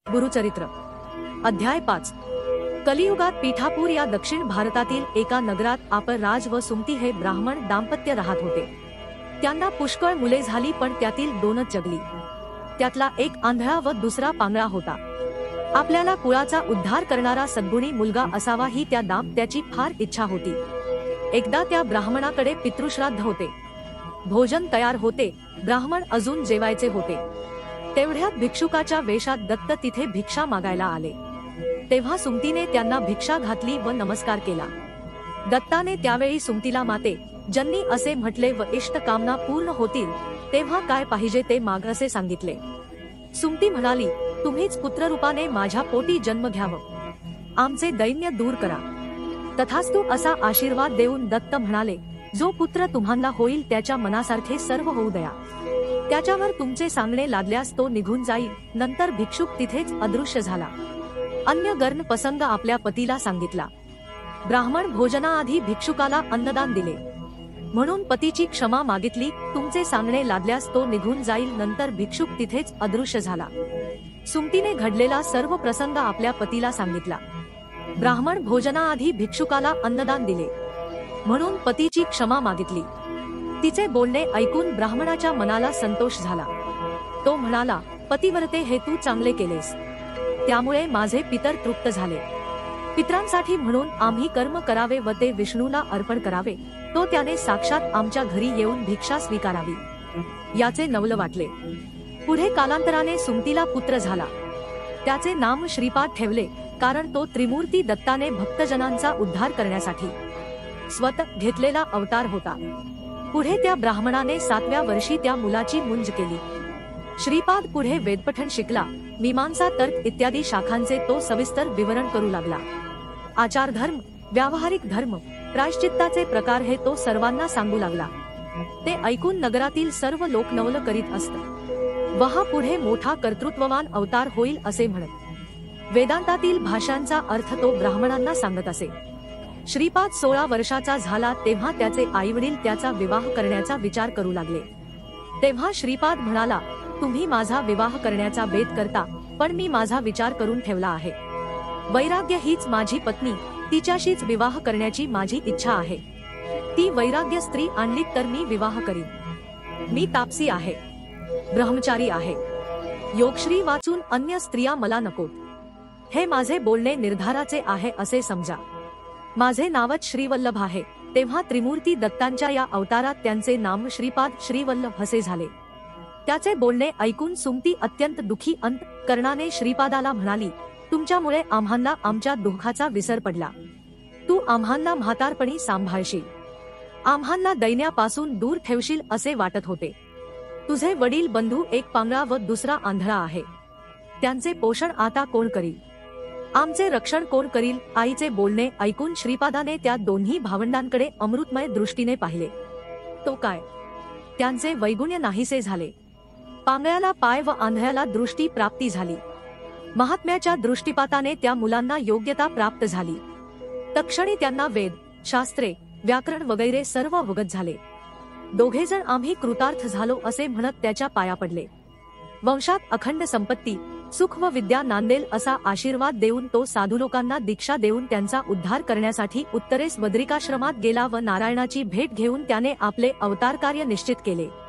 गुरुचरित्र अध्याय 5। कलियुगात पीठापूर या दक्षिण भारतातील एका नगरात आपण राज व सुमती हे ब्राह्मण दाम्पत्य राहत होते। त्यांना पुष्कळ मुले झाली, पण त्यातील 2च जगली। त्यातला एक आंधळा व दुसरा पांगळा होता। आपल्याला कुळाचा उद्धार करणारा सद्गुणी मुलगा असावा ही त्या दाम्पत्याची फार इच्छा होती। एकदा त्या ब्राह्मणाकडे पितृश्राद्ध होते। भोजन तयार होते, ब्राह्मण अजून जेवायचे होते। तेवढ्यात भिक्षुकाच्या वेशात दत्त तिथे भिक्षा मागायला आले। तेव्हा सुमतीने त्यांना भिक्षा घातली व नमस्कार केला। दत्ताने त्यावेळी सुमतीला माते ज्यांनी असे म्हटले व इष्ट कामना पूर्ण होतील तेव्हा काय पाहिजे ते माग असे सांगितले। सुमती म्हणाली, तुम्हीच पुत्ररूपाने माझ्या पोटी जन्म घ्यावं, आमचे दैन्य दूर करा। तथास्तु असा आशीर्वाद देऊन दत्त म्हणाले, जो पुत्र तुम्हाला होईल त्याच्या मनासारखे सर्व होऊ द्या। त्याच्यावर तुमचे सांगणे लादल्यास तो निघून जाईल। नंतर भिक्षुक तिथेच अदृश्य झाला। अन्य गर्ण प्रसंग आपल्या पतीला सांगितला। ब्राह्मण भोजनाआधी भिक्षुकाला अन्नदान दिले, म्हणून पतीची क्षमा मागितली। तुमचे सांगणे लादल्यास तो निघून जाईल। नंतर भिक्षुक तिथेच अदृश्य झाला। सुमतीने घडलेला सर्व प्रसंग आपल्या पतीला सांगितला। ब्राह्मण भोजनाआधी भिक्षुकाला अन्नदान दिले, म्हणून पतीची क्षमा मागितली। तिचे बोलणे ऐकून ब्राह्मणाच्या मनाला संतोष झाला। तो म्हणाला, पतिव्रते हे तू चांगले केलेस, त्यामुळे माझे पितर तृप्त झाले। पितरांसाठी म्हणून आम्ही कर्म करावे व ते विष्णूला अर्पण करावे, तो त्याने साक्षात आमच्या घरी येऊन भिक्षा स्वीकारावी, याचे नवल वाटले। पुढे कालांतराने सुमतीला पुत्र झाला। त्याचे नाम श्रीपाद ठेवले, कारण तो त्रिमूर्ती दत्ताने भक्तजनांचा उद्धार करण्यासाठी स्वतः घेतलेला अवतार होता। पुढे त्या ब्राह्मणाने 7व्या वर्षी त्या मुलाची मुंज केली। श्रीपाद पुढे वेदपठण शिकला, मीमांसा, तर्क इत्यादी शाखांचे तो सविस्तर विवरण करू लागला। आचार धर्म, व्यावहारिक धर्म, प्रायश्चित्ताचे प्रकार हे तो सर्वांना सांगू लागला। ते ऐकून नगरातील सर्व लोक नवल करीत असत। वहा पुढे मोठा कर्तृत्ववान अवतार होईल असे म्हणत वेदांतातील भाषांचा अर्थ तो ब्राह्मणांना सांगत असे। श्रीपाद 16 वर्षाचा झाला तेव्हा त्याचे आईवडील त्याचा विवाह करण्याचा विचार करू लागले। तेव्हा श्रीपाद म्हणाला, तुम्ही माझा विवाह करण्याचा बेत करता, पण मी माझा विचार करून ठेवला आहे। वैराग्य हीच माझी पत्नी, तिच्याशीच विवाह करण्याची माझी इच्छा आहे। ती वैराग्य स्त्री आणली तर मी विवाह करीन। मी तापसी आहे, ब्रह्मचारी आहे, योगश्री वाचून अन्य स्त्रिया मला नकोत। हे माझे बोलणे निर्धाराचे आहे असे समजा। माझे नावच श्रीवल्लभ आहे। तेव्हा त्रिमूर्ती दत्तांच्या या अवतारात त्यांचे नाम श्रीपाद श्रीवल्लभ असे झाले। त्याचे बोलणे ऐकून सुमती अत्यंत दुखी अंतःकरणाने श्रीपादाला म्हणाली, तुमच्यामुळे आम्हांना आमच्या दुःखाचा विसर पडला। तू आम्हांना म्हातारपणी सांभाळशील, आम्हांना दैन्यापासून दूर ठेवशील असे वाटत होते। तुझे वडील बंधू एक पांगळा व दुसरा आंधळा आहे, त्यांचे पोषण आता कोण करील? आमचे रक्षण कोण करील? आईचे बोलणे ऐकून श्रीपादाने त्या दोन्ही भावंडांकडे अमृतमय दृष्टीने पाहिले। तो काय, त्यांचे वैगुण्य नाहीसे झाले। पांगळ्याला पाय व आंधळ्याला दृष्टी प्राप्ती झाली। महात्म्याच्या दृष्टिपाताने त्या मुलांना योग्यता प्राप्त झाली। तत्क्षणी त्यांना वेद, शास्त्रे, व्याकरण वगैरे सर्व अवगत झाले। दोघेजण आम्ही कृतार्थ झालो असे म्हणत त्याच्या पाया पडले। वंशात अखंड संपत्ती, सुख व विद्या नांदेल असा आशीर्वाद देऊन तो साधू लोकांना दीक्षा देऊन त्यांचा उद्धार करण्यासाठी उत्तरेस बद्रिकाश्रमात गेला व नारायणाची भेट घेऊन त्याने आपले अवतार कार्य निश्चित केले।